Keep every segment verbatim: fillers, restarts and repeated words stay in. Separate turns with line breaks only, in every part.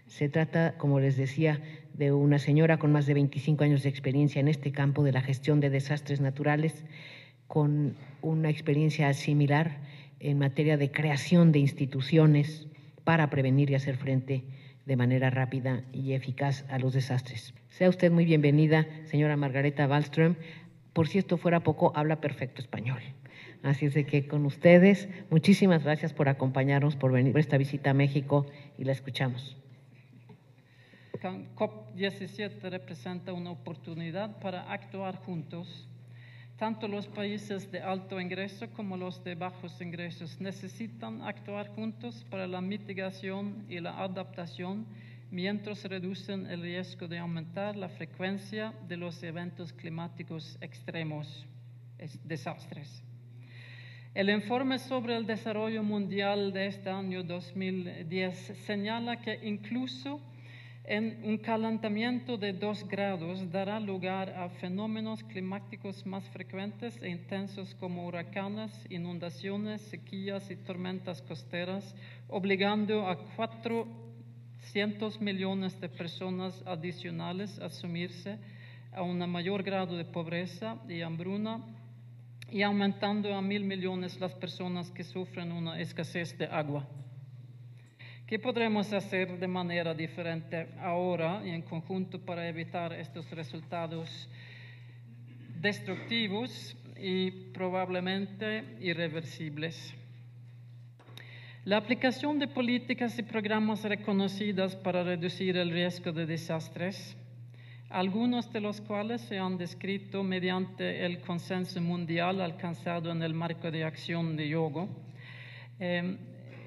Se trata, como les decía, de una señora con más de veinticinco años de experiencia en este campo de la gestión de desastres naturales, con una experiencia similar en materia de creación de instituciones para prevenir y hacer frente de manera rápida y eficaz a los desastres. Sea usted muy bienvenida, señora Margareta Wallström. Por si esto fuera poco, habla perfecto español. Así es de que con ustedes, muchísimas gracias por acompañarnos, por venir por esta visita a México, y la escuchamos.
COP diecisiete representa una oportunidad para actuar juntos. Tanto los países de alto ingreso como los de bajos ingresos necesitan actuar juntos para la mitigación y la adaptación mientras reducen el riesgo de aumentar la frecuencia de los eventos climáticos extremos, desastres. El informe sobre el desarrollo mundial de este año dos mil diez señala que incluso en un calentamiento de dos grados dará lugar a fenómenos climáticos más frecuentes e intensos como huracanes, inundaciones, sequías y tormentas costeras, obligando a cuatrocientos millones de personas adicionales a sumirse a un mayor grado de pobreza y hambruna, y aumentando a mil millones las personas que sufren una escasez de agua. ¿Qué podremos hacer de manera diferente ahora y en conjunto para evitar estos resultados destructivos y probablemente irreversibles? La aplicación de políticas y programas reconocidas para reducir el riesgo de desastres, algunos de los cuales se han descrito mediante el consenso mundial alcanzado en el marco de acción de Hyogo, eh,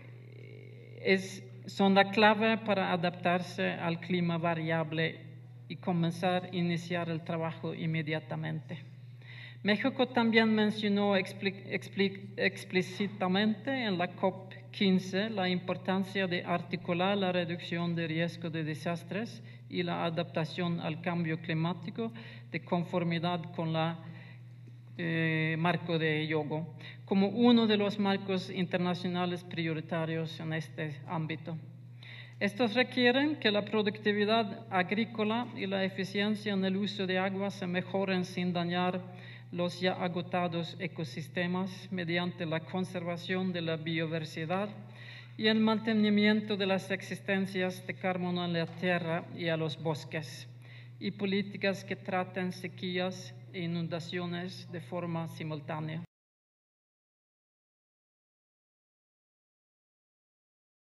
es son la clave para adaptarse al clima variable y comenzar a iniciar el trabajo inmediatamente. México también mencionó explícitamente en la COP quince la importancia de articular la reducción de riesgo de desastres y la adaptación al cambio climático de conformidad con la Eh, marco de Hyogo, como uno de los marcos internacionales prioritarios en este ámbito. Estos requieren que la productividad agrícola y la eficiencia en el uso de agua se mejoren sin dañar los ya agotados ecosistemas mediante la conservación de la biodiversidad y el mantenimiento de las existencias de carbono en la tierra y a los bosques, y políticas que traten sequías e inundaciones de forma simultánea.